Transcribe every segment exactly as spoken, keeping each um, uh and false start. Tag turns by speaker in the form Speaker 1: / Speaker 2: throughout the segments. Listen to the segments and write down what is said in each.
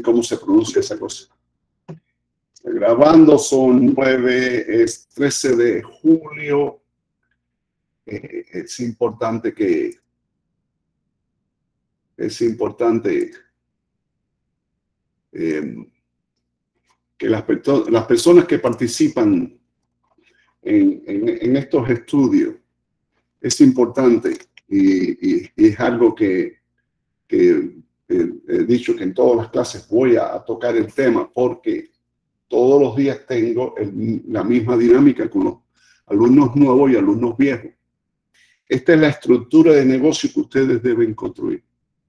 Speaker 1: cómo se pronuncia esa cosa. Grabando, son nueve, es trece de julio. Eh, es importante que, es importante eh, que las, las personas que participan en, en, en estos estudios, es importante y, y, y es algo que, que eh, he dicho que en todas las clases voy a, a tocar el tema, porque todos los días tengo el, la misma dinámica con los alumnos nuevos y alumnos viejos. Esta es la estructura de negocio que ustedes deben construir.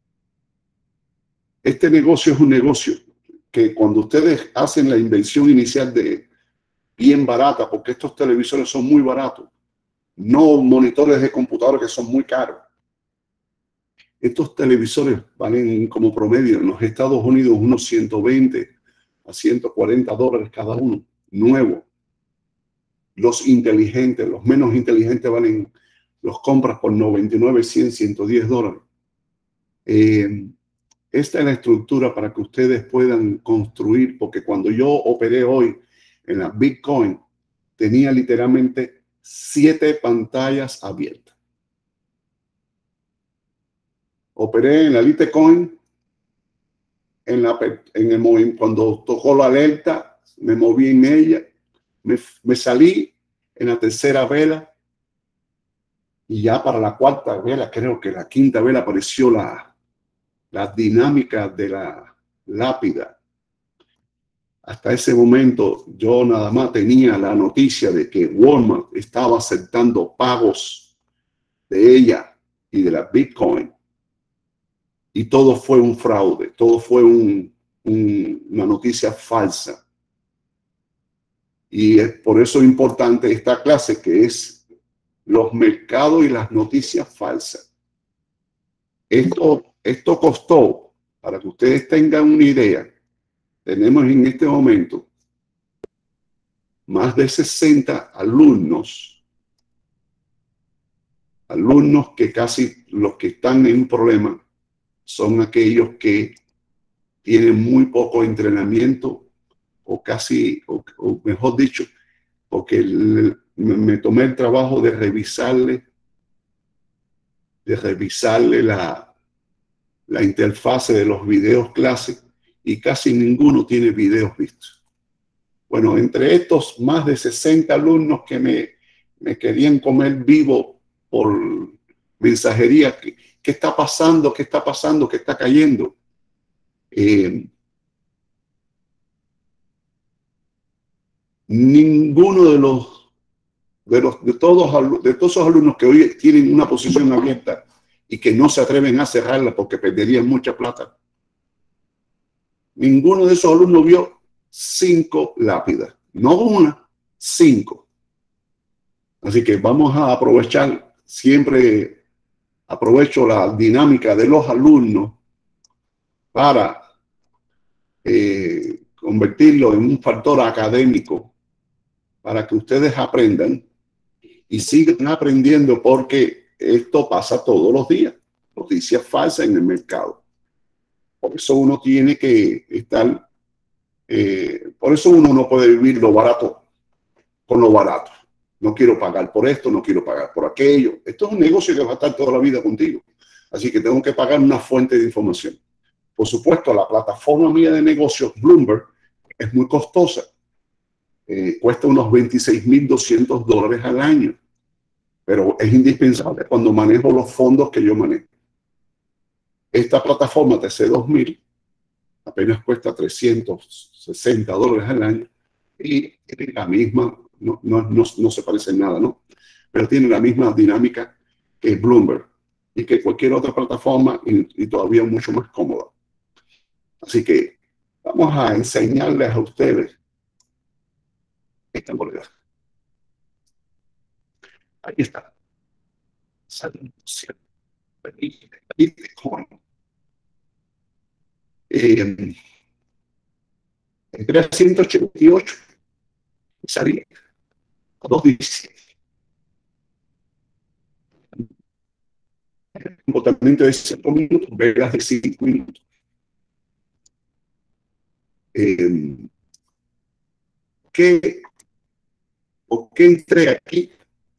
Speaker 1: Este negocio es un negocio que cuando ustedes hacen la inversión inicial de bien barata, porque estos televisores son muy baratos, no monitores de computadora que son muy caros. Estos televisores valen como promedio en los Estados Unidos unos ciento veinte a ciento cuarenta dólares cada uno, nuevo. Los inteligentes, los menos inteligentes valen, los compras por noventa y nueve, cien, ciento diez dólares. Eh, esta es la estructura para que ustedes puedan construir, porque cuando yo operé hoy en la Bitcoin, tenía literalmente siete pantallas abiertas. Operé en la Litecoin, en la, en el movimiento, cuando tocó la alerta, me moví en ella, me, me salí en la tercera vela y ya para la cuarta vela, creo que la quinta vela, apareció la, la dinámica de la lápida. Hasta ese momento yo nada más tenía la noticia de que Walmart estaba aceptando pagos de ella y de la Bitcoin. Y todo fue un fraude, todo fue un, un, una noticia falsa. Y es por eso importante esta clase, que es los mercados y las noticias falsas. Esto, esto costó, para que ustedes tengan una idea, tenemos en este momento más de sesenta alumnos, alumnos que casi los que están en un problema son aquellos que tienen muy poco entrenamiento o casi, o, o mejor dicho, porque el, me, me tomé el trabajo de revisarle, de revisarle la, la interfase de los videos clase y casi ninguno tiene videos vistos. Bueno, entre estos más de sesenta alumnos que me, me querían comer vivo por mensajería, ¿qué, qué está pasando? ¿Qué está pasando? ¿Qué está cayendo? Eh, ninguno de los, de los, de todos, de todos esos alumnos que hoy tienen una posición abierta y que no se atreven a cerrarla porque perderían mucha plata, ninguno de esos alumnos vio cinco lápidas, no una, cinco. Así que vamos a aprovechar, siempre aprovecho la dinámica de los alumnos para eh, convertirlo en un factor académico para que ustedes aprendan y sigan aprendiendo, porque esto pasa todos los días, noticias falsas en el mercado. Por eso uno tiene que estar, eh, por eso uno no puede vivir lo barato con lo barato. No quiero pagar por esto, no quiero pagar por aquello. Esto es un negocio que va a estar toda la vida contigo. Así que tengo que pagar una fuente de información. Por supuesto, la plataforma mía de negocios, Bloomberg, es muy costosa. Eh, cuesta unos veintiséis mil doscientos dólares al año. Pero es indispensable cuando manejo los fondos que yo manejo. Esta plataforma T C dos mil apenas cuesta trescientos sesenta dólares al año y tiene la misma, no, no, no, no se parece en nada, ¿no? Pero tiene la misma dinámica que Bloomberg y que cualquier otra plataforma, y, y todavía mucho más cómoda. Así que vamos a enseñarles a ustedes esta moneda. Ahí está. Bitcoin. Eh, entré a ciento ochenta y ocho y salí a dos diecisiete. Comportamiento de cinco minutos, velas de cinco minutos. eh, ¿qué, ¿por qué entré aquí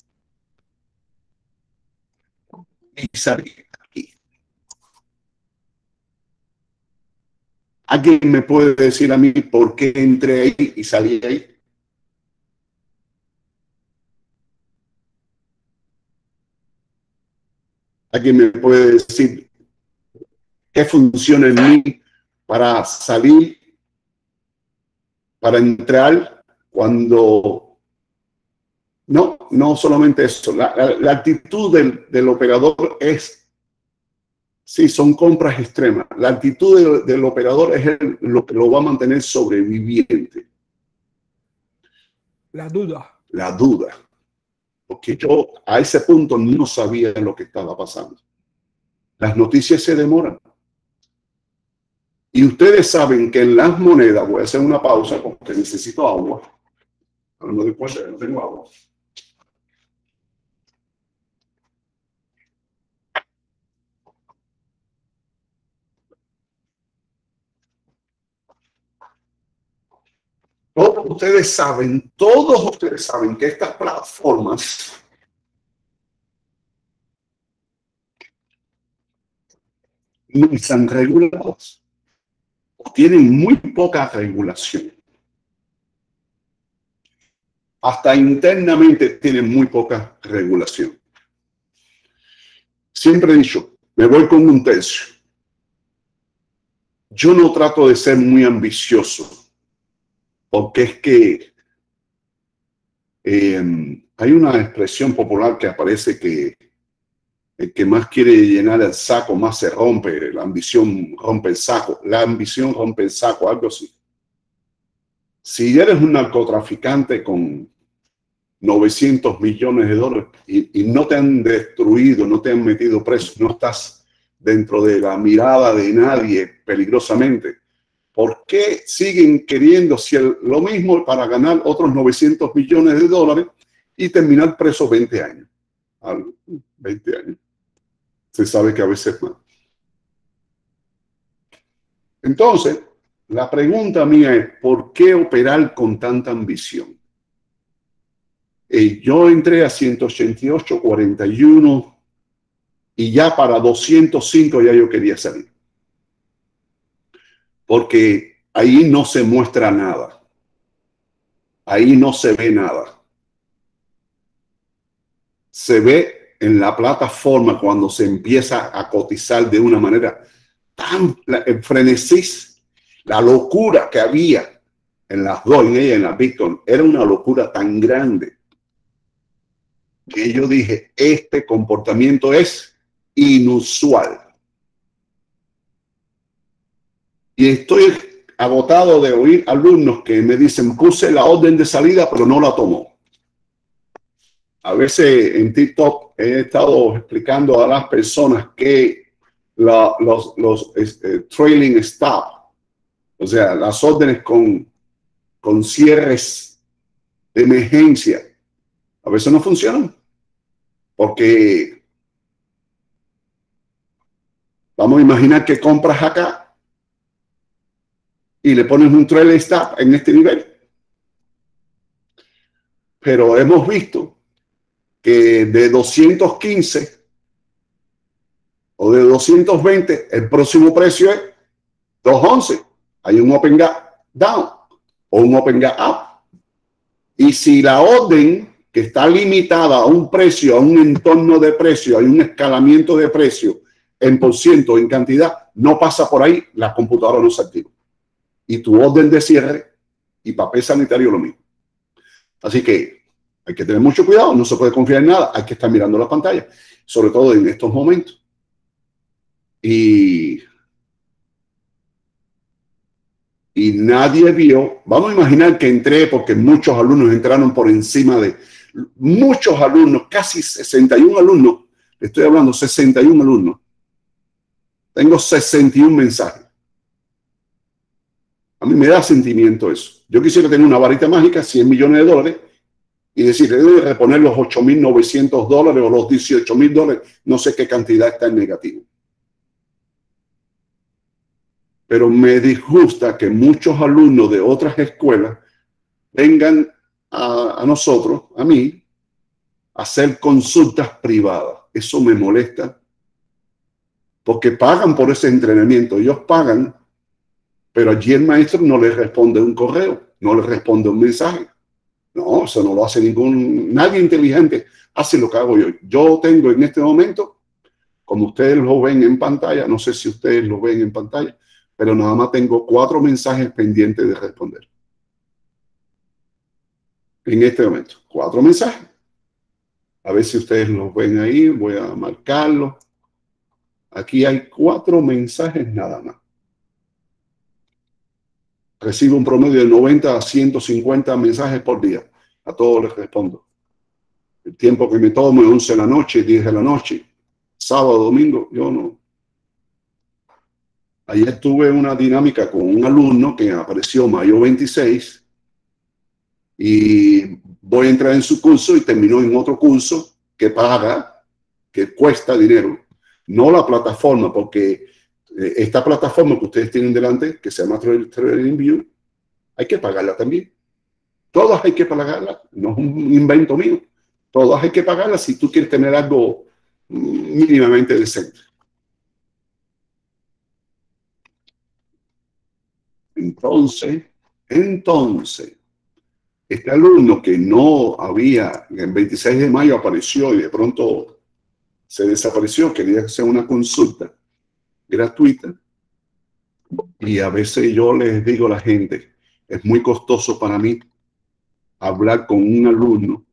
Speaker 1: y salí aquí? ¿Alguien me puede decir a mí por qué entré ahí y salí ahí? ¿Alguien me puede decir qué funciona en mí para salir, para entrar cuando... No, no solamente eso. La, la, la actitud del, del operador es, sí, son compras extremas. La actitud del, del operador es el, lo que lo va a mantener sobreviviente.
Speaker 2: La duda.
Speaker 1: La duda. Porque yo a ese punto no sabía lo que estaba pasando. Las noticias se demoran. Y ustedes saben que en las monedas, voy a hacer una pausa porque necesito agua. No me doy cuenta que no tengo agua. Todos ustedes saben, todos ustedes saben que estas plataformas no están reguladas o tienen muy poca regulación. Hasta internamente tienen muy poca regulación. Siempre he dicho, me voy con un tercio. Yo no trato de ser muy ambicioso, porque es que eh, hay una expresión popular que aparece que el que más quiere llenar el saco más se rompe, la ambición rompe el saco, la ambición rompe el saco, algo así. Si eres un narcotraficante con novecientos millones de dólares y, y no te han destruido, no te han metido preso, no estás dentro de la mirada de nadie peligrosamente, ¿por qué siguen queriendo si el, lo mismo para ganar otros novecientos millones de dólares y terminar preso veinte años? veinte años. Se sabe que a veces más. Entonces, la pregunta mía es, ¿por qué operar con tanta ambición? Eh, yo entré a ciento ochenta y ocho, cuarenta y uno y ya para doscientos cinco ya yo quería salir. Porque ahí no se muestra nada. Ahí no se ve nada. Se ve en la plataforma cuando se empieza a cotizar de una manera tan el frenesí, la locura que había en las dos, en ella, en la Bitcoin, era una locura tan grande que yo dije, este comportamiento es inusual. Y estoy agotado de oír alumnos que me dicen, puse la orden de salida, pero no la tomó. A veces en TikTok he estado explicando a las personas que la, los, los este, trailing stop, o sea, las órdenes con, con cierres de emergencia, a veces no funcionan. Porque vamos a imaginar que compras acá y le pones un trailing stop en este nivel. Pero hemos visto que de doscientos quince o de doscientos veinte, el próximo precio es doscientos once. Hay un open gap down o un open gap up. Y si la orden que está limitada a un precio, a un entorno de precio, hay un escalamiento de precio en por ciento, en cantidad, no pasa por ahí, la computadora no se activa. Y tu orden de cierre y papel sanitario lo mismo. Así que hay que tener mucho cuidado, no se puede confiar en nada, hay que estar mirando la pantalla, sobre todo en estos momentos. Y, y nadie vio, vamos a imaginar que entré porque muchos alumnos entraron por encima de, muchos alumnos, casi sesenta y uno alumnos, le estoy hablando sesenta y uno alumnos, tengo sesenta y uno mensajes. A mí me da sentimiento eso. Yo quisiera tener una varita mágica, cien millones de dólares, y decir, debe reponer los ocho mil novecientos dólares o los dieciocho mil dólares, no sé qué cantidad está en negativo. pero me disgusta que muchos alumnos de otras escuelas vengan a, a nosotros, a mí, a hacer consultas privadas. Eso me molesta, porque pagan por ese entrenamiento. Ellos pagan, pero allí el maestro no les responde un correo, no les responde un mensaje. No, eso no lo hace ningún, nadie inteligente hace lo que hago yo. Yo tengo en este momento, como ustedes lo ven en pantalla, no sé si ustedes lo ven en pantalla, pero nada más tengo cuatro mensajes pendientes de responder. En este momento, cuatro mensajes. A ver si ustedes los ven ahí, voy a marcarlos. Aquí hay cuatro mensajes nada más. Recibo un promedio de noventa a ciento cincuenta mensajes por día. A todos les respondo. El tiempo que me tomo es once de la noche, diez de la noche, sábado, domingo, yo no. Ayer tuve una dinámica con un alumno que apareció mayo veintiséis y voy a entrar en su curso y terminó en otro curso que paga, que cuesta dinero. No la plataforma, porque esta plataforma que ustedes tienen delante, que se llama TradingView, hay que pagarla también. Todas hay que pagarla, no es un invento mío. Todas hay que pagarlas si tú quieres tener algo mínimamente decente. Entonces, entonces, este alumno que no había, el veintiséis de mayo apareció y de pronto se desapareció, quería hacer una consulta gratuita. Y a veces yo les digo a la gente, es muy costoso para mí hablar con un alumno,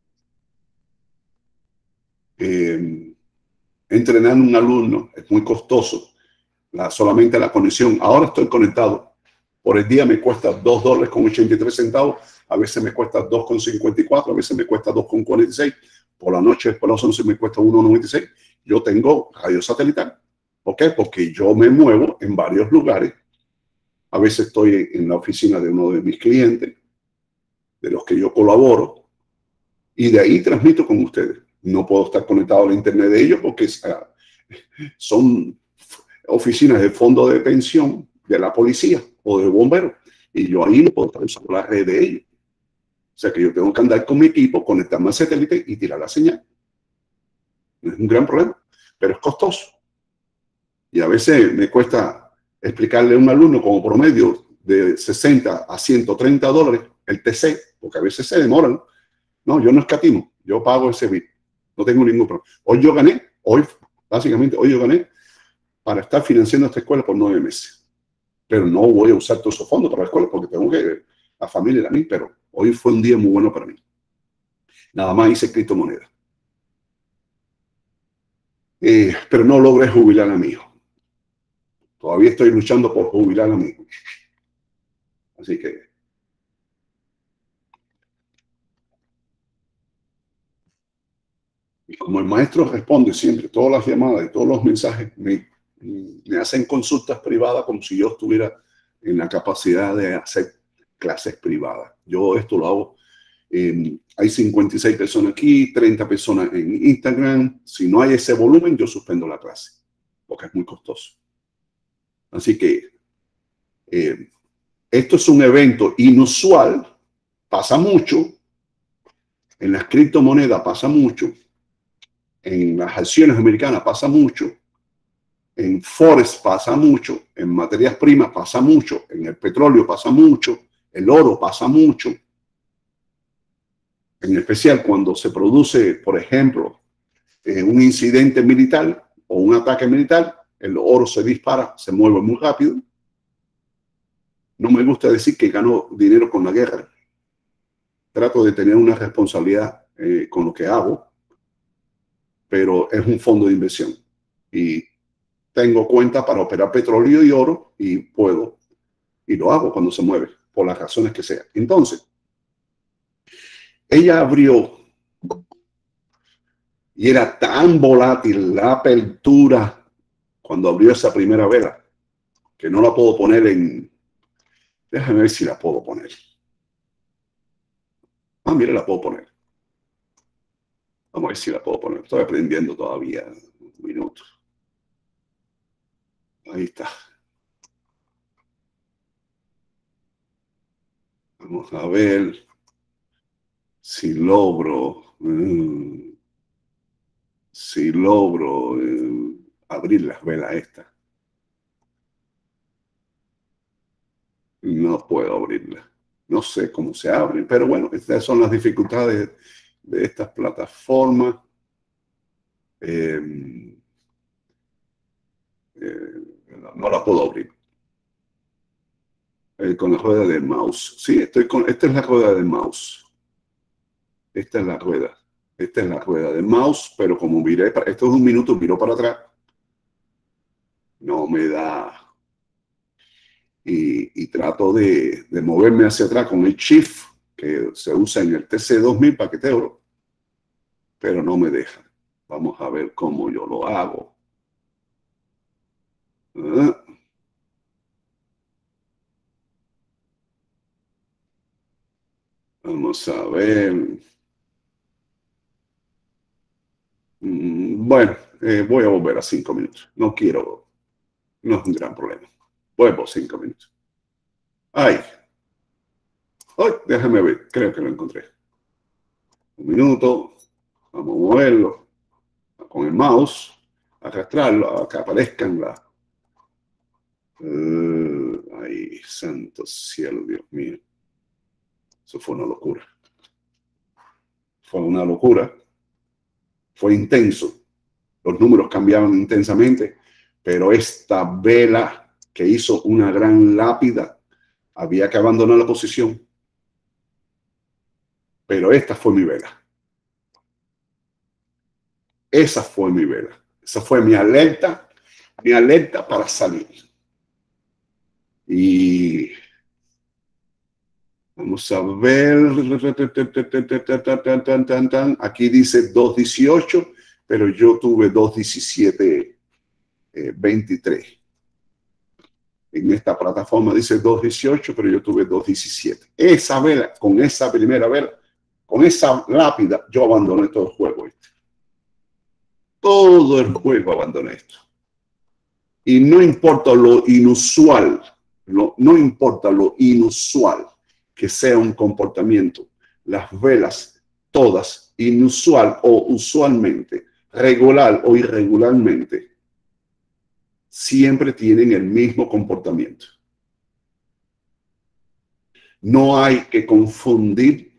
Speaker 1: eh, entrenar a un alumno es muy costoso, la, solamente la conexión. Ahora estoy conectado, por el día me cuesta dos dólares con ochenta y tres centavos, a veces me cuesta dos con cincuenta y cuatro, a veces me cuesta dos con cuarenta y seis, por la noche, por las once me cuesta uno con noventa y seis. Yo tengo radio satelital. ¿Por qué? Porque yo me muevo en varios lugares. A veces estoy en la oficina de uno de mis clientes, de los que yo colaboro, y de ahí transmito con ustedes. No puedo estar conectado al internet de ellos porque son oficinas de fondo de pensión de la policía o de bomberos, y yo ahí no puedo estar usando la red de ellos. O sea que yo tengo que andar con mi equipo, conectarme al satélite y tirar la señal. Es un gran problema, pero es costoso. Y a veces me cuesta explicarle a un alumno como promedio de sesenta a ciento treinta dólares el T C, porque a veces se demoran. No, yo no escatimo, yo pago ese bill. No tengo ningún problema. Hoy yo gané, hoy, básicamente, hoy yo gané para estar financiando esta escuela por nueve meses. Pero no voy a usar todos esos fondos para la escuela porque tengo que, la familia y a mí, pero hoy fue un día muy bueno para mí. Nada más hice criptomonedas. Eh, pero no logré jubilar a mi hijo. Todavía estoy luchando por jubilar a mi hijo. Así que y como el maestro responde siempre todas las llamadas y todos los mensajes, me, me hacen consultas privadas como si yo estuviera en la capacidad de hacer clases privadas. Yo esto lo hago. Eh, hay cincuenta y seis personas aquí, treinta personas en Instagram. Si no hay ese volumen, yo suspendo la clase porque es muy costoso. Así que eh, esto es un evento inusual, pasa mucho. En las criptomonedas pasa mucho. En las acciones americanas pasa mucho, en Forex pasa mucho, en materias primas pasa mucho, en el petróleo pasa mucho, el oro pasa mucho. En especial cuando se produce, por ejemplo, eh, un incidente militar o un ataque militar, el oro se dispara, se mueve muy rápido. No me gusta decir que gano dinero con la guerra. Trato de tener una responsabilidad eh, con lo que hago, pero es un fondo de inversión. Y tengo cuenta para operar petróleo y oro y puedo, y lo hago cuando se mueve, por las razones que sean. Entonces, ella abrió y era tan volátil la apertura cuando abrió esa primera vela que no la puedo poner en... Déjame ver si la puedo poner. Ah, mira, la puedo poner. Vamos a ver si la puedo poner. Estoy aprendiendo todavía. Un minuto. Ahí está. Vamos a ver si logro, eh, si logro eh, abrir las velas estas. No puedo abrirlas. No sé cómo se abren, pero bueno, estas son las dificultades de estas plataformas. Eh, eh, no, no la puedo abrir. Eh, con la rueda del mouse. Sí, estoy con, esta es la rueda del mouse. Esta es la rueda. Esta es la rueda del mouse, pero como miré, para, esto es un minuto, miro para atrás. No me da. Y, y trato de, de moverme hacia atrás con el Shift, que se usa en el T C dos mil paquetero, pero no me deja. Vamos a ver cómo yo lo hago. ¿Ah? Vamos a ver. Bueno, eh, voy a volver a cinco minutos. No quiero, no es un gran problema. Vuelvo cinco minutos. Ay, ay, déjame ver, creo que lo encontré. Un minuto, vamos a moverlo con el mouse, arrastrarlo a que aparezcan las. Uh, ay, santo cielo, Dios mío. Eso fue una locura. Fue una locura. Fue intenso. Los números cambiaban intensamente, pero esta vela que hizo una gran lápida, había que abandonar la posición. Pero esta fue mi vela. Esa fue mi vela. Esa fue mi alerta, mi alerta para salir. Y vamos a ver. Aquí dice dos dieciocho, pero yo tuve dos diecisiete veintitrés. En esta plataforma dice dos dieciocho, pero yo tuve dos diecisiete. Esa vela, con esa primera vela, con esa lápida, yo abandoné todo el juego. Este. Todo el juego abandoné esto. Y no importa lo inusual, no, no importa lo inusual que sea un comportamiento, las velas, todas, inusual o usualmente, regular o irregularmente, siempre tienen el mismo comportamiento. No hay que confundir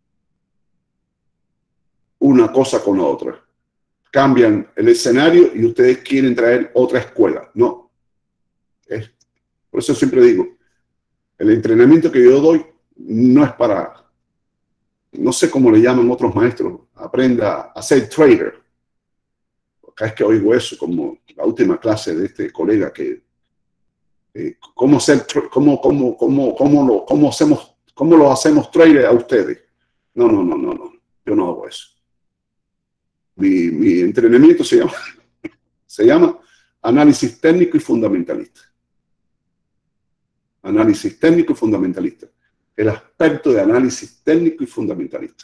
Speaker 1: una cosa con la otra. Cambian el escenario y ustedes quieren traer otra escuela. No. Es, por eso siempre digo, el entrenamiento que yo doy no es para, no sé cómo le llaman otros maestros, aprenda a ser trader. Acá es que oigo eso, como la última clase de este colega que, eh, cómo, ser, cómo, cómo, cómo, cómo, lo, cómo, hacemos, cómo lo hacemos trader a ustedes. No, no, no, no, no, yo no hago eso. Mi, mi entrenamiento se llama, se llama análisis técnico y fundamentalista. Análisis técnico y fundamentalista. El aspecto de análisis técnico y fundamentalista.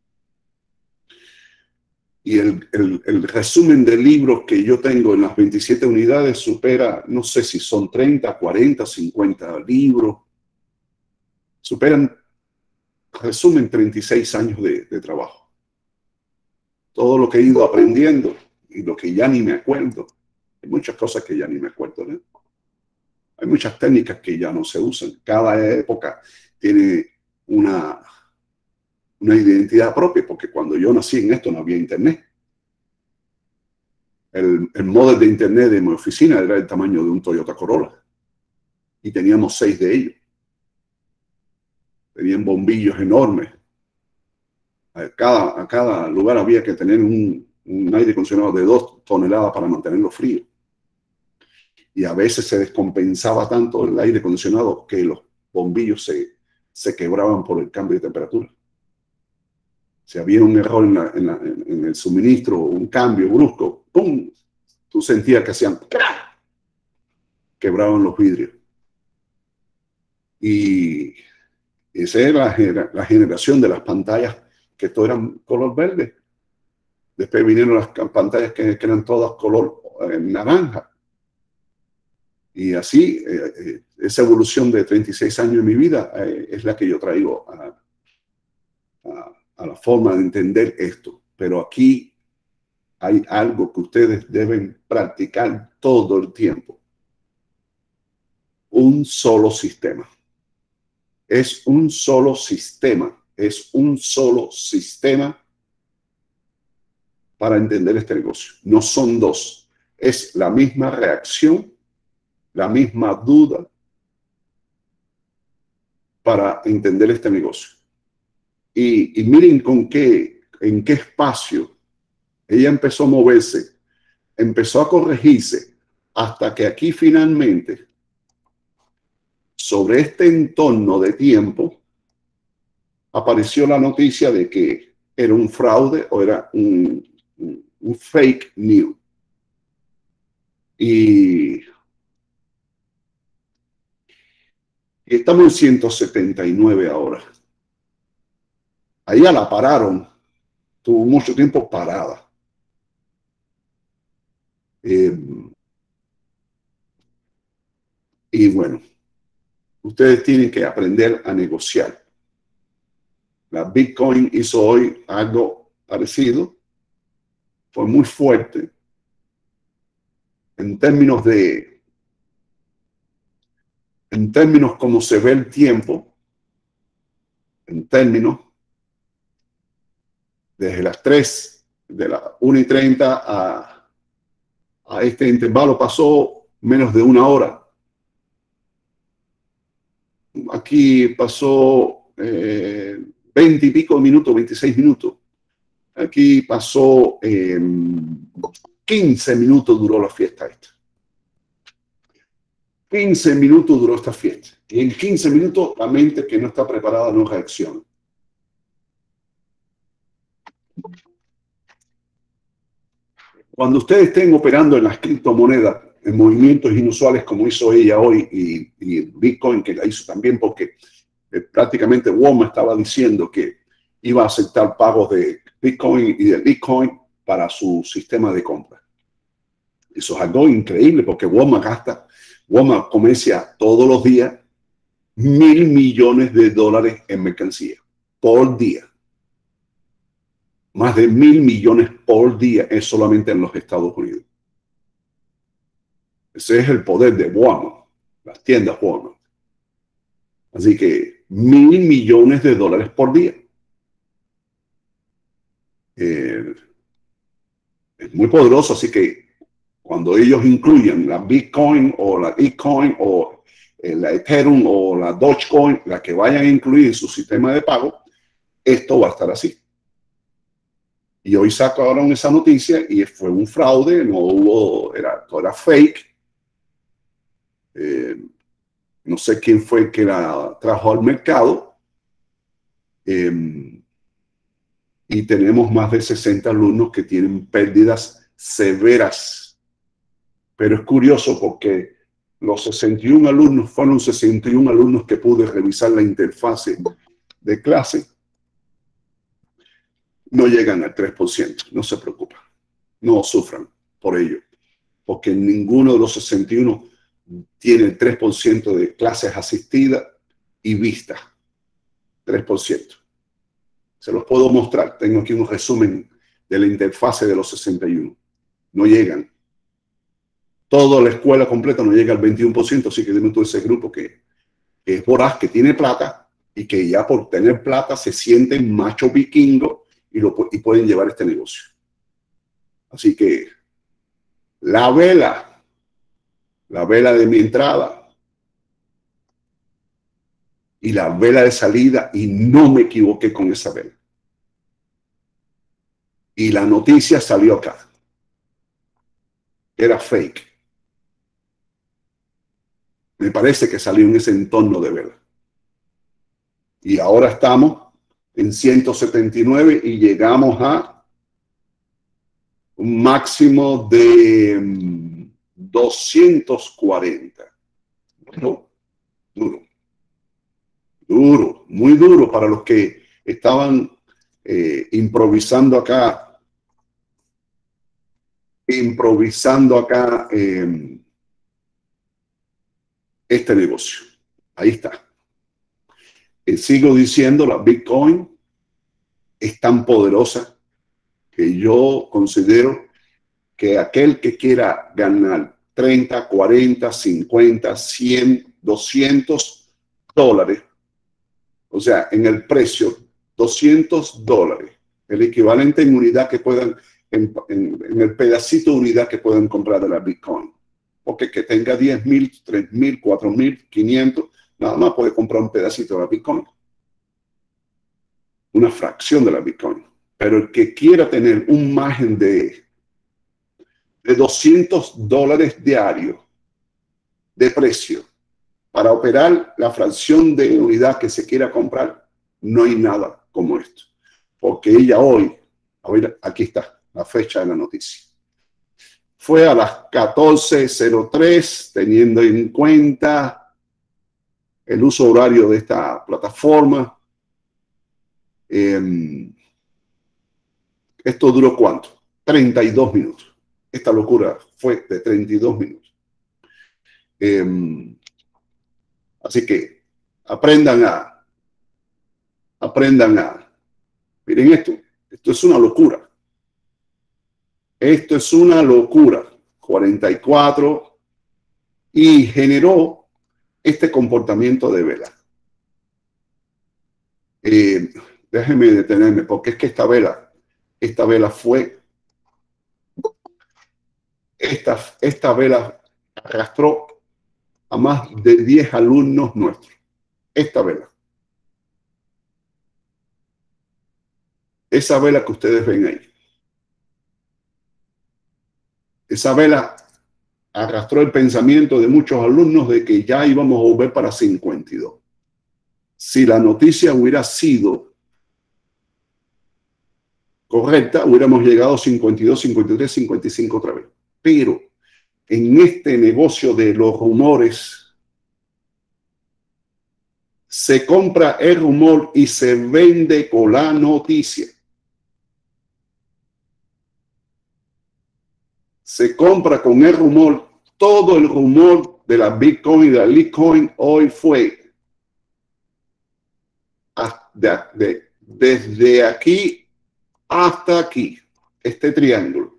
Speaker 1: Y el, el, el resumen de libros que yo tengo en las veintisiete unidades supera, no sé si son treinta, cuarenta, cincuenta libros. Superan, resumen, treinta y seis años de, de trabajo. Todo lo que he ido aprendiendo y lo que ya ni me acuerdo. Hay muchas cosas que ya ni me acuerdo, ¿no? Hay muchas técnicas que ya no se usan. Cada época tiene una, una identidad propia, porque cuando yo nací en esto no había internet. El, el módem de internet de mi oficina era el tamaño de un Toyota Corolla. Y teníamos seis de ellos. Tenían bombillos enormes. A cada, a cada lugar había que tener un, un aire acondicionado de dos toneladas para mantenerlo frío. Y a veces se descompensaba tanto el aire acondicionado que los bombillos se, se quebraban por el cambio de temperatura. Si había un error en, la, en, la, en el suministro, un cambio brusco, ¡pum!, tú sentías que hacían ¡crack!, quebraban los vidrios. Y esa era la, la generación de las pantallas que todo eran color verde. Después vinieron las pantallas que, que eran todas color eh, naranja. Y así, eh, eh, esa evolución de treinta y seis años en mi vida eh, es la que yo traigo a, a, a la forma de entender esto. Pero aquí hay algo que ustedes deben practicar todo el tiempo. Un solo sistema. Es un solo sistema. Es un solo sistema para entender este negocio. No son dos. Es la misma reacción, la misma duda para entender este negocio. Y, y miren con qué, en qué espacio ella empezó a moverse, empezó a corregirse, hasta que aquí finalmente, sobre este entorno de tiempo, apareció la noticia de que era un fraude o era un, un, un fake news. Y, y estamos en ciento setenta y nueve ahora. Ahí la pararon, tuvo mucho tiempo parada. Eh, y bueno, ustedes tienen que aprender a negociar. La Bitcoin hizo hoy algo parecido, fue muy fuerte en términos de, en términos como se ve el tiempo, en términos desde las tres, de las una y treinta a, a este intervalo pasó menos de una hora. Aquí pasó eh, veinte y pico minutos, veintiséis minutos. Aquí pasó eh, quince minutos duró la fiesta esta. quince minutos duró esta fiesta. Y en quince minutos la mente que no está preparada no reacciona. Cuando ustedes estén operando en las criptomonedas, en movimientos inusuales como hizo ella hoy y, y Bitcoin, que la hizo también porque eh, prácticamente Walmart estaba diciendo que iba a aceptar pagos de Bitcoin y de Bitcoin para su sistema de compra. Eso es algo increíble porque Walmart gasta, Walmart comercia todos los días mil millones de dólares en mercancía por día. Más de mil millones por día es solamente en los Estados Unidos. Ese es el poder de Walmart, las tiendas Walmart. Así que mil millones de dólares por día. Eh, es muy poderoso, así que cuando ellos incluyan la Bitcoin o la Bitcoin o eh, la Ethereum o la Dogecoin, la que vayan a incluir en su sistema de pago, esto va a estar así. Y hoy sacaron esa noticia y fue un fraude, no hubo, era, todo era fake. Eh, no sé quién fue el que la trajo al mercado. Eh, y tenemos más de sesenta alumnos que tienen pérdidas severas. Pero es curioso porque los sesenta y uno alumnos fueron sesenta y uno alumnos que pude revisar la interfase de clase. No llegan al tres por ciento, no se preocupen, no sufran por ello, porque ninguno de los sesenta y uno tiene el tres por ciento de clases asistidas y vistas, tres por ciento. Se los puedo mostrar, tengo aquí un resumen de la interfase de los sesenta y uno. No llegan. Toda la escuela completa no llega al veintiuno por ciento, así que dime todo ese grupo que, que es voraz, que tiene plata y que ya por tener plata se sienten macho vikingo y, lo, y pueden llevar este negocio. Así que la vela, la vela de mi entrada y la vela de salida, y no me equivoqué con esa vela. Y la noticia salió acá. Era fake. Me parece que salió en ese entorno de vela. Y ahora estamos en ciento setenta y nueve y llegamos a un máximo de um, doscientos cuarenta. Duro, duro, duro, muy duro para los que estaban eh, improvisando acá, improvisando acá eh, este negocio. Ahí está. Y sigo diciendo, la Bitcoin es tan poderosa que yo considero que aquel que quiera ganar treinta, cuarenta, cincuenta, cien, doscientos dólares, o sea, en el precio, doscientos dólares, el equivalente en unidad que puedan, en, en, en el pedacito de unidad que puedan comprar de la Bitcoin. Porque que tenga diez mil, tres mil, cuatro mil, quinientos, nada más puede comprar un pedacito de la Bitcoin. Una fracción de la Bitcoin. Pero el que quiera tener un margen de, de doscientos dólares diarios de precio para operar la fracción de unidad que se quiera comprar, no hay nada como esto. Porque ella hoy, aquí está la fecha de la noticia. Fue a las catorce cero tres, teniendo en cuenta el uso horario de esta plataforma. Eh, ¿Esto duró cuánto? treinta y dos minutos. Esta locura fue de treinta y dos minutos. Eh, así que aprendan a, aprendan a, miren esto, esto es una locura. Esto es una locura. cuarenta y cuatro y generó este comportamiento de vela. Eh, déjenme detenerme porque es que esta vela, esta vela fue, esta, esta vela arrastró a más de diez alumnos nuestros. Esta vela. Esa vela que ustedes ven ahí. Esa vela arrastró el pensamiento de muchos alumnos de que ya íbamos a volver para cincuenta y dos. Si la noticia hubiera sido correcta, hubiéramos llegado a cincuenta y dos, cincuenta y tres, cincuenta y cinco otra vez. Pero en este negocio de los rumores, se compra el rumor y se vende con la noticia. Se compra con el rumor. Todo el rumor de la Bitcoin y de la Litecoin hoy fue de, de, desde aquí hasta aquí, este triángulo.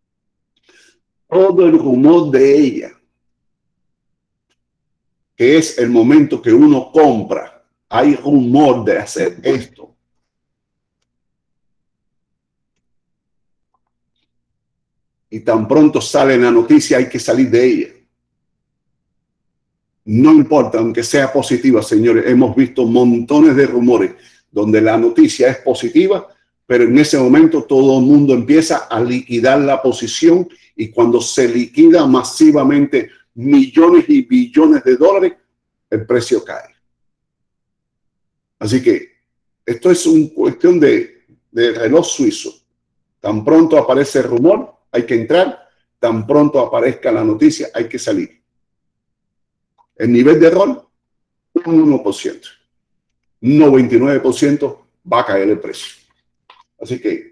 Speaker 1: Todo el rumor de ella, que es el momento que uno compra, hay rumor de hacer esto. Y tan pronto sale la noticia, hay que salir de ella. No importa, aunque sea positiva, señores. Hemos visto montones de rumores donde la noticia es positiva, pero en ese momento todo el mundo empieza a liquidar la posición y cuando se liquida masivamente millones y billones de dólares, el precio cae. Así que esto es una cuestión de, de reloj suizo. Tan pronto aparece el rumor, hay que entrar. Tan pronto aparezca la noticia, hay que salir. El nivel de error, un uno por ciento. noventa y nueve por ciento va a caer el precio. Así que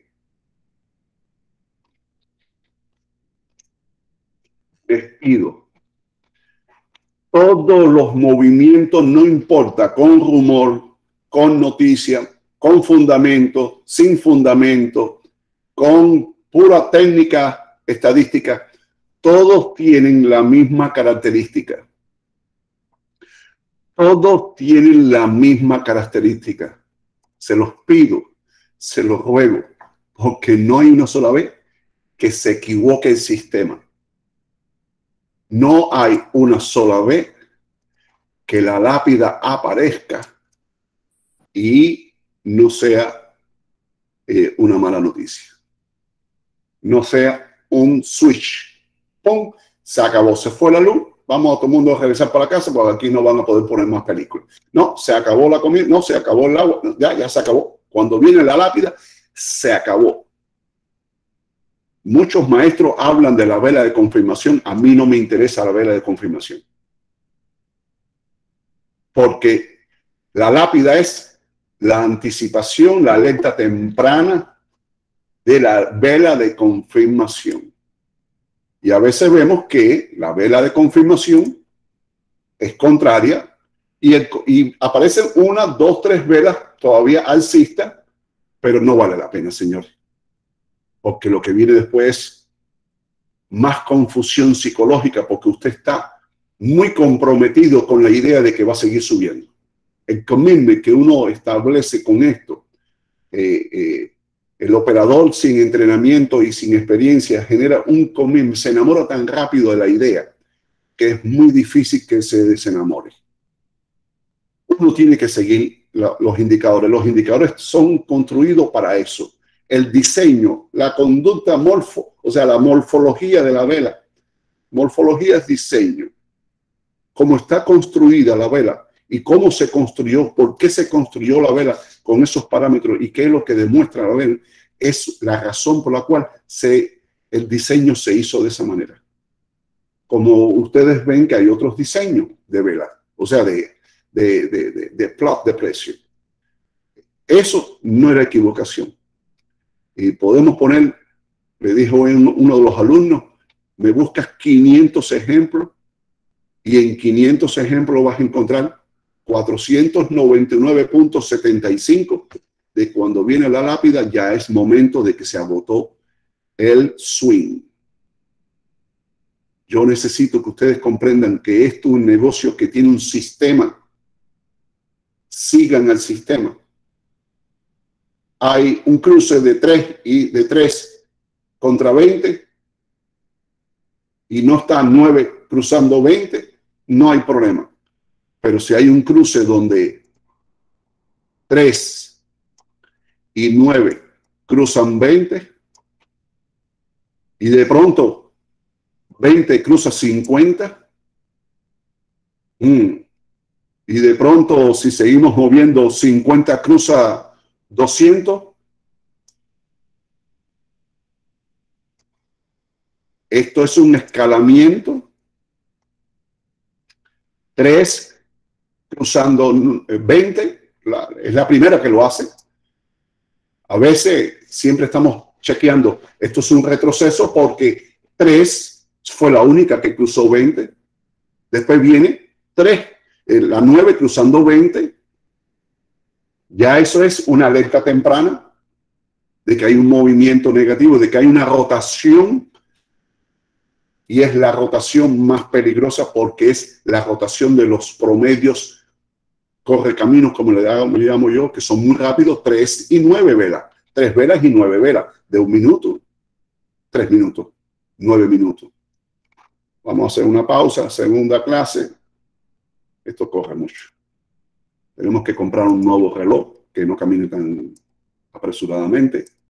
Speaker 1: les pido, todos los movimientos, no importa, con rumor, con noticia, con fundamento, sin fundamento, con pura técnica estadística, todos tienen la misma característica. Todos tienen la misma característica. Se los pido, se los ruego, porque no hay una sola vez que se equivoque el sistema. No hay una sola vez que la lápida aparezca y no sea eh, una mala noticia. No sea un switch. ¡Pum! Se acabó, se fue la luz. Vamos a todo el mundo a regresar para la casa porque aquí no van a poder poner más películas. No, se acabó la comida, no, se acabó el agua, ya, ya se acabó. Cuando viene la lápida, se acabó. Muchos maestros hablan de la vela de confirmación. A mí no me interesa la vela de confirmación. Porque la lápida es la anticipación, la alerta temprana de la vela de confirmación. Y a veces vemos que la vela de confirmación es contraria y, el, y aparecen una, dos, tres velas todavía alcistas, pero no vale la pena, señores, porque lo que viene después es más confusión psicológica, porque usted está muy comprometido con la idea de que va a seguir subiendo. El commitment que uno establece con esto, eh, eh, el operador sin entrenamiento y sin experiencia genera un commitment, se enamora tan rápido de la idea que es muy difícil que se desenamore. Uno tiene que seguir la, los indicadores. Los indicadores son construidos para eso. El diseño, la conducta morfo, o sea, la morfología de la vela. Morfología es diseño. Cómo está construida la vela y cómo se construyó, por qué se construyó la vela con esos parámetros y qué es lo que demuestra la vela, es la razón por la cual se, el diseño se hizo de esa manera. Como ustedes ven que hay otros diseños de vela, o sea, de, de, de, de, de plot de precio. Eso no era equivocación. Y podemos poner, le dijo uno de los alumnos, me buscas quinientos ejemplos y en quinientos ejemplos vas a encontrar cuatrocientos noventa y nueve punto setenta y cinco de cuando viene la lápida ya es momento de que se agotó el swing. Yo necesito que ustedes comprendan que esto es un negocio que tiene un sistema. Sigan el sistema. Hay un cruce de tres y de tres contra veinte y no está nueve cruzando veinte, no hay problema. Pero si hay un cruce donde tres y nueve cruzan veinte y de pronto veinte cruza cincuenta mm, y de pronto si seguimos moviendo cincuenta cruza doscientos, esto es un escalamiento. tres cruzando veinte, la, es la primera que lo hace. A veces siempre estamos chequeando, esto es un retroceso porque tres fue la única que cruzó veinte. Después viene tres, la nueve cruzando veinte. Ya eso es una alerta temprana de que hay un movimiento negativo, de que hay una rotación. Y es la rotación más peligrosa porque es la rotación de los promedios correcaminos, como le llamo yo, que son muy rápidos, tres y nueve velas. Tres velas y nueve velas de un minuto, tres minutos, nueve minutos. Vamos a hacer una pausa, segunda clase. Esto corre mucho. Tenemos que comprar un nuevo reloj que no camine tan apresuradamente.